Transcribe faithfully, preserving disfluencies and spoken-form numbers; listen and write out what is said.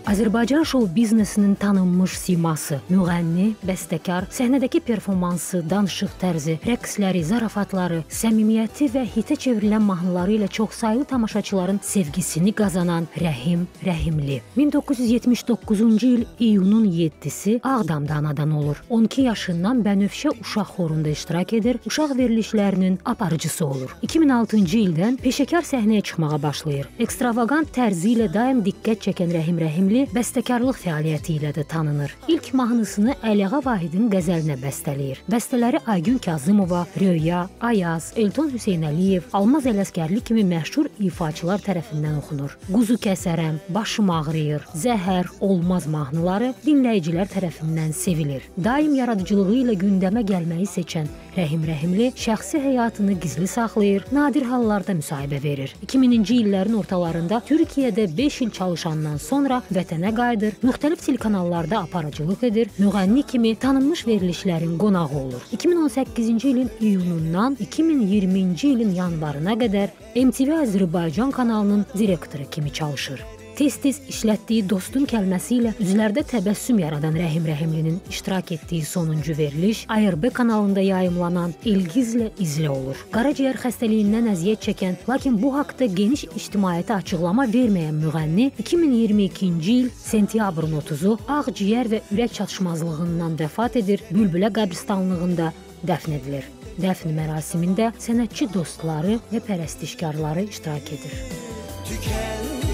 Azərbaycan şou biznesinin tanınmış siması, müğənni, bəstəkar, səhnədəki performansı, danışıq tərzi, rəqsləri, zarafatları, səmimiyyəti və hitə çevrilən mahnıları ilə çoxsaylı tamaşaçıların sevgisini qazanan Rəhim Rəhimli. min doqquz yüz yetmiş doqquzuncu il iyunun yeddisi Ağdamda anadan olur. on iki yaşından Bənövşə uşaq xorunda iştirak edir, uşaq verilişlərinin aparıcısı olur. iki min altıncı ildən peşəkar səhnəyə çıxmağa başlayır. Ekstravagant tərzi ilə daim diqqət çəkən Rəhim Rəhimli bəstəkarlıq fəaliyyəti ilə də tanınır. İlk mahnısını Əliağa Vahidin qəzəlinə bəstələyir. Bəstələri Aygün Kazımova, Röya, Ayaz, Elton Hüseynəliyev, Almaz Ələsgərli kimi məşhur ifaçılar tərəfindən oxunur. Quzu kəsərəm, başım ağrıyır, Zəhər, Olmaz mahnıları dinləyicilər tərəfindən sevilir. Daim yaradıcılığı ilə gündəmə gəlməyi seçən Rəhim Rəhimli şəxsi həyatını gizli saxlayır, nadir hallarda müsahibə verir. iki mininci illərin ortalarında Türkiyədə beş il çalışandan sonra vətənə qayıdır, müxtəlif telekanallarda aparıcılıq edir, müğənni kimi tanınmış verilişlərin qonağı olur. iki min on səkkizinci ilin iyunundan iki min iyirminci ilin yanvarına qədər M T V Azərbaycan kanalının direktoru kimi çalışır. Tez-tez işlətdiyi Dostun kəlməsi ilə üzlərdə təbəssüm yaradan Rəhim Rəhimlinin iştirak etdiyi sonuncu veriliş A R B kanalında yayımlanan İlgizlə izlə olur. Qaraciyər xəstəliyindən əziyyət çəkən, lakin bu haqda geniş ictimaiyyətə açıqlama verməyən müğənni iki min iyirmi ikinci il sentyabrın otuzu ağciyər və ürək çatışmazlığından vəfat edir, Bülbülə qəbristanlığında dəfn edilir. Dəfn mərasimində sənətçi dostları və pərəstişkarları iştirak edir. Tüken